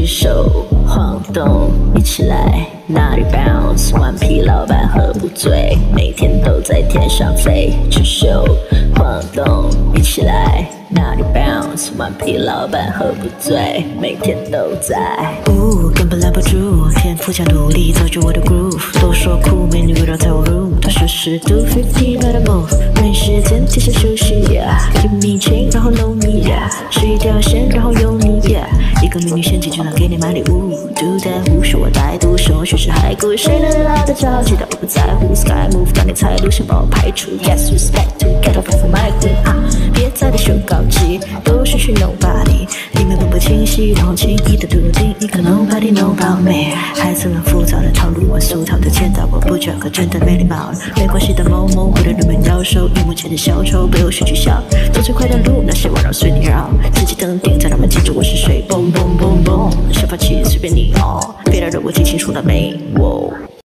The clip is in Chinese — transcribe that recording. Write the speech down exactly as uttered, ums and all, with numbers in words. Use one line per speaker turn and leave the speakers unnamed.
手晃动，一起来，哪里 bounce？ 顽皮老板喝不醉，每天都在天上飞。只手晃动，一起来，哪里 bounce？ 顽皮老板喝不醉，每天都在。
呜，根本拦不住，天赋加努力造就我的 groove。都说酷，美女围绕在我 room， 她摄氏度 fifty better move， 没时间停下休息 ，give me chain， 然后 know me， 吃一条线，然后有你。一个美女陷阱就能给你买礼物 ，do that， 无视我歹毒，生活叙事骸骨，谁能拉得着？记得我不在乎 ，sky move， 当你猜路线把我排除 ，yes respect to get off of my hood 啊！别再的修高级，都是去 nobody， 里面分不清晰，然后轻易的笃定一个 nobody know about me， 孩子们浮躁的套路，我俗套的见到我不讲可真的没礼貌，没关系的某某，或者人们摇手，荧幕前的小丑被我学取笑，走最快的路，那些弯绕随你绕，自己登顶，再让人记住我是谁，嘣嘣嘣嘣，小发起随便你哦，别来惹我记清楚了没？我。